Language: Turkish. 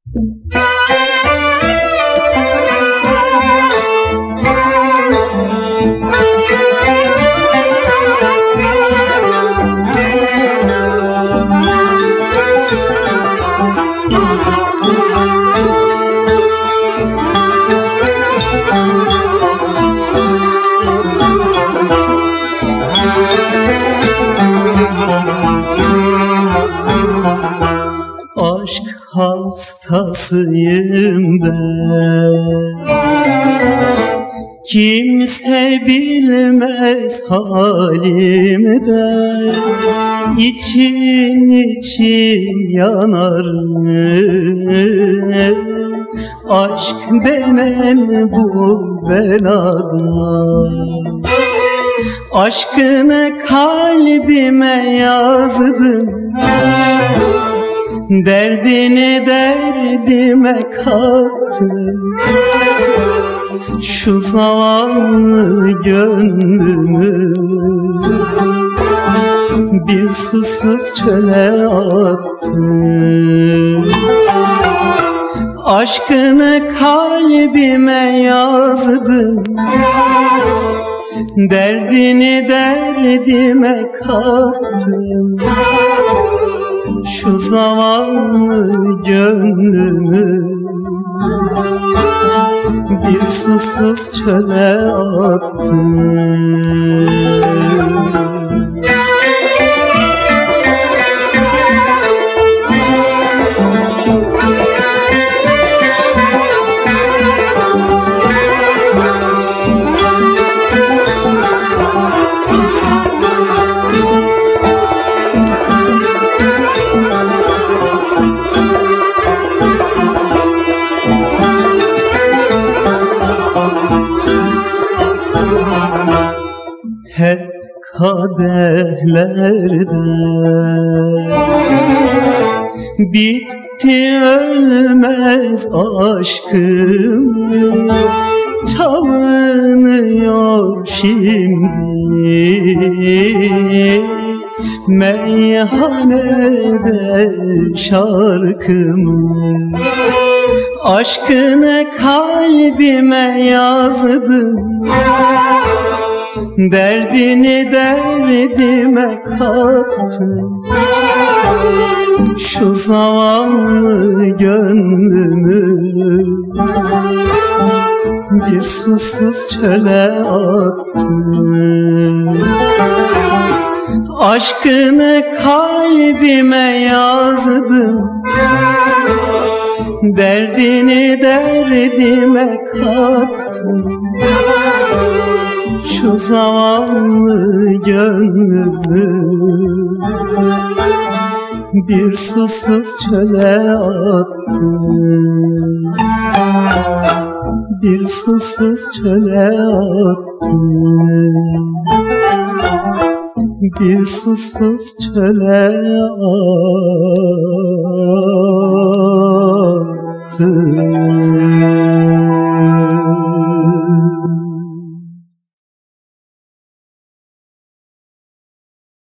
Aşk hastasıyım ben, kimse bilmez halimden. İçin için yanarım, aşk denen bu beladan. Aşkını kalbime yazdım, derdini derdime kattım. Şu zavallı gönlümü bir susuz çöle attım. Aşkını kalbime yazdım, derdini derdime kattım. Şu zavallı gönlümü bir susuz çöle attım. Hep kadehlerde bitti ölmez aşkım, çalınıyor şimdi meyhanede şarkım. Aşkını kalbime yazdım, derdini derdime kattım. Şu zavallı gönlümü bir susuz çöle attım. Aşkını kalbime yazdım, derdini derdime kattım. Şu zavallı gönlümü bir susuz çöle attım. Bir susuz çöle attım. Bir susuz çöle attım.